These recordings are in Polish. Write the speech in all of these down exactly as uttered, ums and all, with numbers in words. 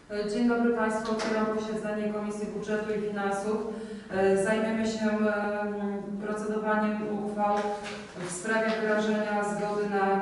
Dzień dobry Państwu. Otwieram posiedzenie Komisji Budżetu i Finansów. Zajmiemy się procedowaniem uchwał w sprawie wyrażenia zgody na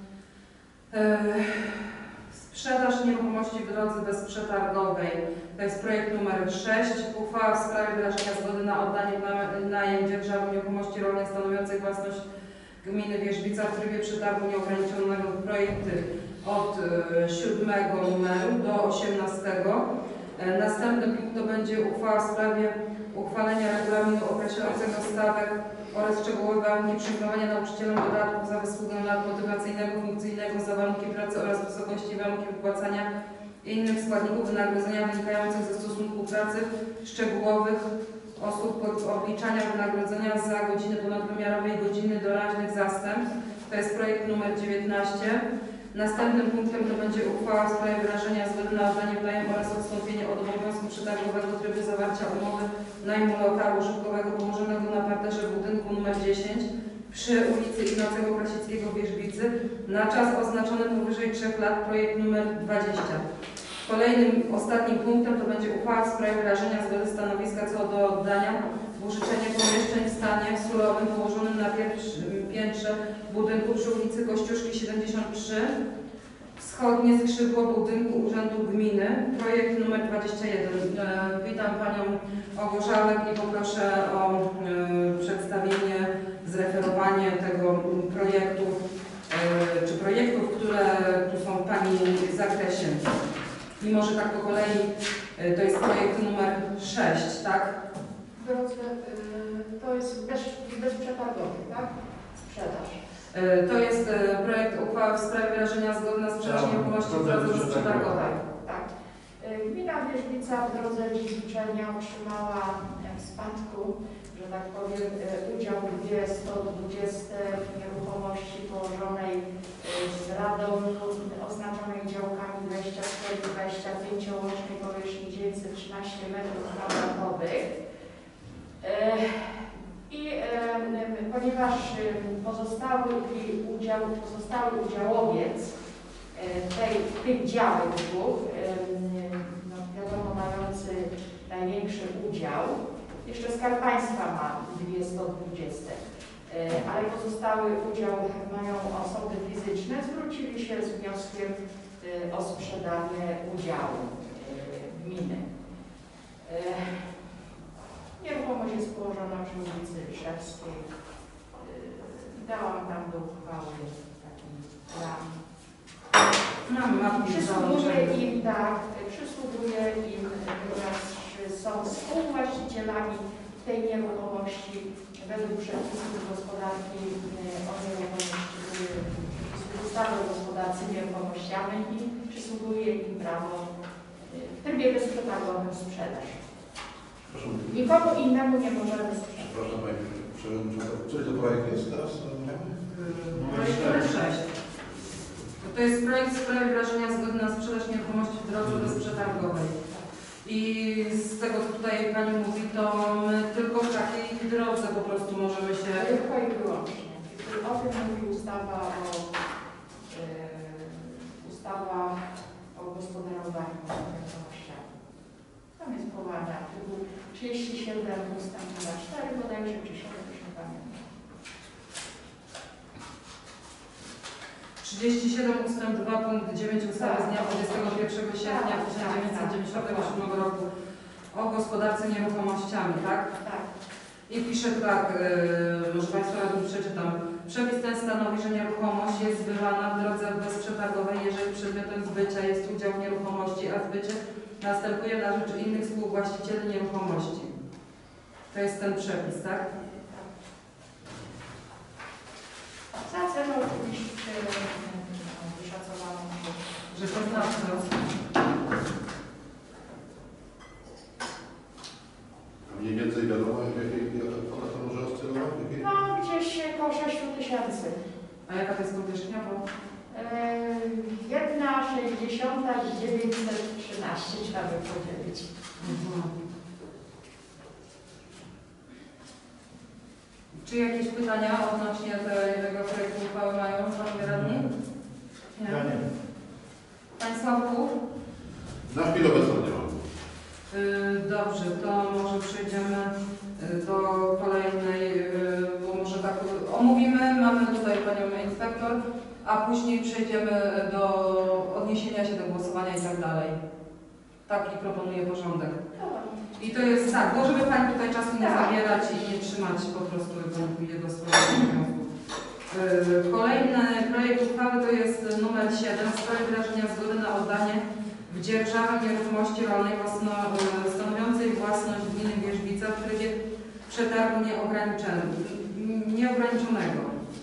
sprzedaż nieruchomości w drodze bezprzetargowej. To jest projekt numer sześć. Uchwała w sprawie wyrażenia zgody na oddanie w najem dzierżawy nieruchomości rolnej stanowiącej własność gminy Wierzbica w trybie przetargu nieograniczonego. Projekty od siódmego numeru do osiemnastego. Następny punkt to będzie uchwała w sprawie uchwalenia regulaminu określającego stawek oraz szczegółowe warunki przyjmowania nauczycielom dodatków za wysługę lat motywacyjnego, funkcyjnego, za warunki pracy oraz wysokości warunki wypłacania i innych składników wynagrodzenia wynikających ze stosunku pracy szczegółowych osób pod obliczania wynagrodzenia za godziny ponadwymiarowe i godziny doraźnych zastępstw. To jest projekt numer dziewiętnaście. Następnym punktem to będzie uchwała w sprawie wyrażenia zgody na oddanie w najem oraz odstąpienie od obowiązku przetargowego w trybie zawarcia umowy najmu lokalu użytkowego położonego na parterze budynku numer dziesięć przy ulicy Ignacego Krasickiego w Wierzbicy na czas oznaczony powyżej trzech lat, projekt numer dwadzieścia. Kolejnym, ostatnim punktem to będzie uchwała w sprawie wyrażenia zgody stanowiska co do oddania w użyczenie pomieszczeń w stanie surowym położonym na pierwszym piętrze budynku przy ulicy Kościuszki siedemdziesiąt trzy, wschodnie skrzydło budynku Urzędu Gminy, projekt numer dwadzieścia jeden. E, witam Panią Ogorzałek i poproszę o e, przedstawienie, zreferowanie tego projektu, e, czy projektów, które tu są w Pani zakresie. I może tak po kolei, e, to jest projekt numer sześć, tak? Drodzy, to jest bez, bezprzetargowy, tak? Sprzedaż. To jest projekt uchwały w sprawie wyrażenia zgody na sprzedaż nieruchomości w drodze bezprzetargowej. Tak. Gmina Wierzbica w drodze dziedziczenia otrzymała w spadku, że tak powiem, udział w dwie sto dwudzieste nieruchomości położonej z Radomku, oznaczonej działkami dwadzieścia cztery dwadzieścia pięć o łącznej powierzchni dziewięćset trzynaście metrów kwadratowych. I e, ponieważ pozostały udział, pozostały udziałowiec e, tej, tych działek dwóch, e, no, wiadomo, mający największy udział, jeszcze Skarb Państwa ma dwie sto dwudzieste, e, ale pozostały udział mają osoby fizyczne, zwrócili się z wnioskiem e, o sprzedanie udziału e, gminy. E, Nieruchomość jest położona przy ulicy Szewskiej. Dałam tam do uchwały taki plan. Przysługuje im, tak, przysługuje im, ponieważ są współwłaścicielami tej nieruchomości według przepisów gospodarki o nieruchomości, ustawy o gospodarce nieruchomościami i przysługuje im prawo w trybie bezprzetargowym sprzedaż. Nikomu innemu nie możemy sprzedać. Przepraszam Pani Przewodnicząca, coś to projekt jest teraz? Projekt numer sześć. To jest projekt w sprawie wyrażenia zgody na sprzedaż nieruchomości w drodze bezprzetargowej. I z tego, co tutaj Pani mówi, to my tylko w takiej drodze po prostu możemy się... Tylko i wyłącznie. O tym mówi ustawa o, yy, ustawa o gospodarowaniu nieruchomościami. Tam jest powołany artykuł trzydzieści siedem ustęp cztery bodajże, czy siedem, już nie pamiętam. trzydzieści siedem ustęp dwa punkt dziewięć ustawy z dnia dwudziestego pierwszego sierpnia tysiąc dziewięćset dziewięćdziesiątego siódmego roku o gospodarce nieruchomościami, tak? Tak. I pisze tak, yy, może Państwa radni przeczytam. Przepis ten stanowi, że nieruchomość jest zbywana w drodze bezprzetargowej, jeżeli przedmiotem zbycia jest udział w nieruchomości, a zbycie następuje na rzecz innych współwłaścicieli nieruchomości. To jest ten przepis, tak? Za cenę oczywiście wyszacowaną. Że to znaczy. A mniej więcej wiadomo, jak ona to może oscylować? No gdzieś około sześć tysięcy. A jaka to jest powierzchnia? Bo... Jedna sześćdziesiąta dziewięćset trzynaście trzeba by podzielić. Mhm. Czy jakieś pytania odnośnie tego projektu uchwały mają Panowie Radni? Nie. Ja nie. Państwa Sławku? Na chwilę obecną nie mam. Y, Dobrze, to może przejdziemy y, do kolejnej, y, bo może tak omówimy, mamy tutaj Panią Inspektor, a później przejdziemy do odniesienia się do głosowania i tak dalej. Taki proponuję porządek. I to jest tak, bo żeby Pani tutaj czasu nie zabierać i nie trzymać po prostu, Pani pójdzie do swoich obowiązków. Yy, Kolejny projekt uchwały to jest numer siedem w sprawie wyrażenia zgody na oddanie w dzierżawę nieruchomości rolnej własno, yy, stanowiącej własność gminy Wierzbica w trybie przetargu nieograniczonego. nieograniczonego.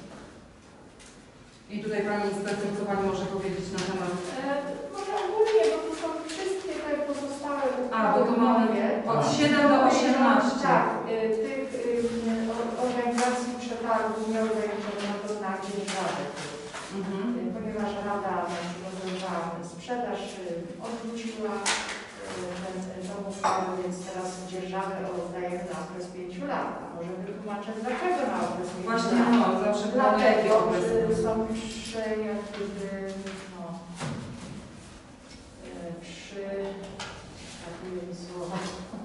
I tutaj Pani Inspektor, co Pani może powiedzieć na temat? E, może ogólnie, bo to są wszystkie te pozostałe A, bo to mamy od siedem do osiemnastu. Tak, y, tych y, o- organizacji przetargu nieograniczonego na dzierżawę. Mhm. Y, Ponieważ Rada rozwiązała sprzedaż, y, odrzuciła y, ten, tą uchwałę, więc teraz dzierżawę oddajemy na okres pięciu lat. A może wytłumaczę dlaczego na okres pięciu Właśnie lat. no, zawsze było jakie Dlatego, okresy. że są trzy, jak gdyby, no, e, trzy, tak wiem słowa,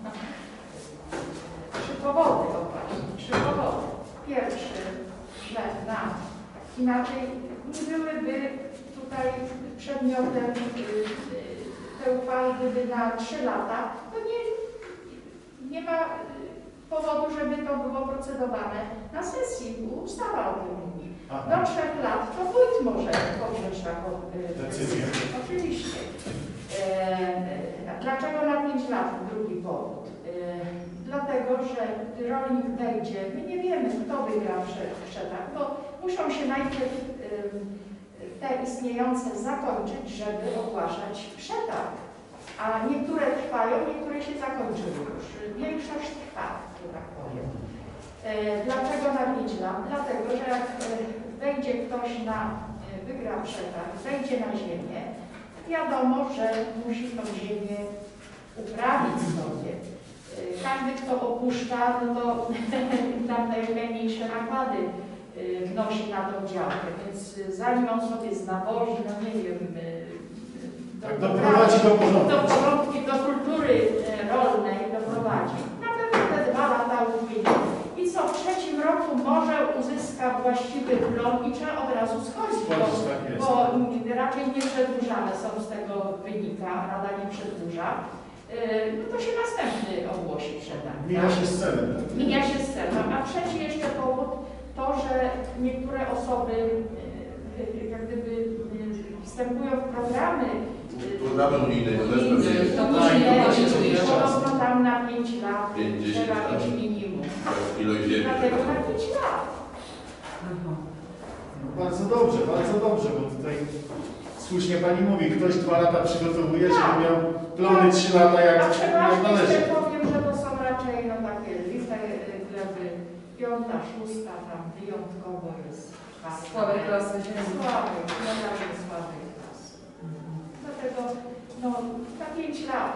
trzy powody, o właśnie, trzy powody. Pierwszy, że na, inaczej nie byłyby tutaj przedmiotem y, y, te uchwały gdyby na trzy lata, to nie, nie ma powodu, żeby to było procedowane na sesji. Ustawa o tym mówi. Do trzech lat to wójt może podjąć taką y, Decyzję. Oczywiście. E, e, dlaczego na pięć lat? Drugi powód. E, dlatego, że gdy rolnik wejdzie, my nie wiemy, kto wygra prze- przetarg, bo muszą się najpierw e, te istniejące zakończyć, żeby ogłaszać przetarg. A niektóre trwają, niektóre się zakończyły już. Większość trwa, że tak powiem. E, dlaczego na pięć lat? Dlatego, że jak e, wejdzie ktoś na, e, wygra przetarg, wejdzie na ziemię, wiadomo, że musi tą ziemię uprawić sobie. E, każdy, kto opuszcza, no to tam najmniejsze nakłady e, wnosi na tą działkę, więc e, zanim on sobie znawozi, no nie wiem, e, Tak doprowadzi do porządku. do porządku, do kultury e, rolnej doprowadzi. Na pewno te dwa lata upłynie. I co w trzecim roku może uzyska właściwy plon i trzeba od razu schodzić, bo, Schodzić, tak jest. bo raczej nie przedłużane są z tego wynika, Rada nie przedłuża. E, No to się następny ogłosi przetarg. Mija się z celem. Mija się z celem. A trzeci jeszcze powód to, że niektóre osoby e, e, jak gdyby e, wstępują w programy Programy unijne, to też pewnie jest. To Tak, później to nie się będzie czas. podobno tam na pięć lat pięćdziesiąt trzeba lat. mieć minimum. Ilość ziemi. Dlatego na pięć lat. Aha. No bardzo dobrze, bardzo dobrze, bo tutaj słusznie Pani mówi, ktoś dwa lata przygotowuje, Tak. żeby miał plony trzy lata jak, A jak przeważnie należy. jeszcze powiem, że to są raczej no, takie liste gleby piąta, szósta, tam wyjątkowo jest czwarta. Słabej klasy ziemi. Słabej, no raczej słabej klasy. Dlatego no, na pięć lat.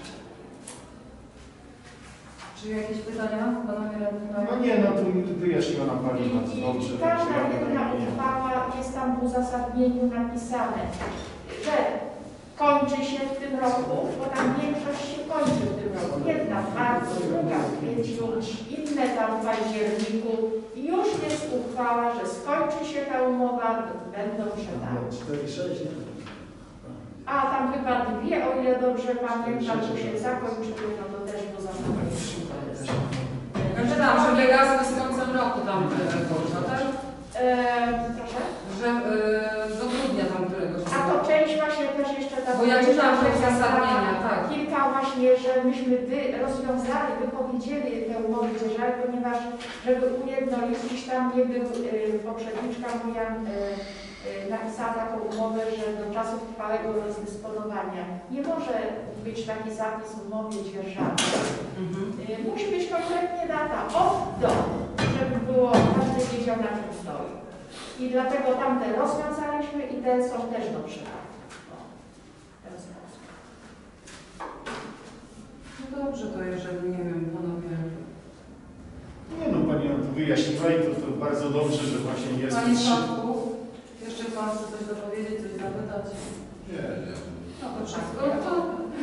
Czy jakieś pytania? Panowie radni No mają? nie, no tu wyjaśniła nam Pani bardzo I, dobrze. i każda także ja jedna nie- uchwała jest tam w uzasadnieniu napisane, że kończy się w tym roku, bo tam większość się kończy w tym roku. Jedna w marcu, druga w kwietniu, inne tam w październiku. I już jest uchwała, że skończy się ta umowa, będą przetargi. cztery, sześć, A tam chyba dwie, o ile dobrze pamiętam, że się zakończyły, no to też w uzasadnieniu. Znaczy tam, że wygasły z końcem roku tam można, tak? Eee, proszę? Że yy, do grudnia tam któregoś. A to część właśnie też jeszcze ta Bo ja czytałam te część uzasadnienia, taka, tak. Kilka właśnie, że myśmy wy rozwiązali, wypowiedzieli tę umowę dzierżawy, ponieważ żeby ujednolicić tam nie był, y, poprzedniczka moja y, y, napisała taką umowę, że do czasu trwałego rozdysponowania nie może być taki zapis w umowie dzierżawy. Mhm. Y, musi być konkretnie data od do, żeby było, każdy wiedział na czym stoi. I dlatego tamte rozwiązaliśmy i te są też do przetargu. O, w ten sposób. No dobrze, to jeżeli, nie wiem, panowie... Nie no, Pani nam tu wyjaśniła i to, to bardzo dobrze, że właśnie jest. Panie Sławku, jeszcze Pan chce coś dopowiedzieć, coś zapytać? Nie, nie. No to wszystko. To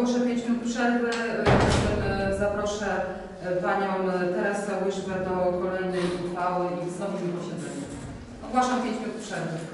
Ogłoszę pięć minut przerwy. E, Zaproszę Panią Teresę Łyżwę do kolejnej uchwały i wznowimy posiedzenie. Ogłaszam pięć minut przerwy.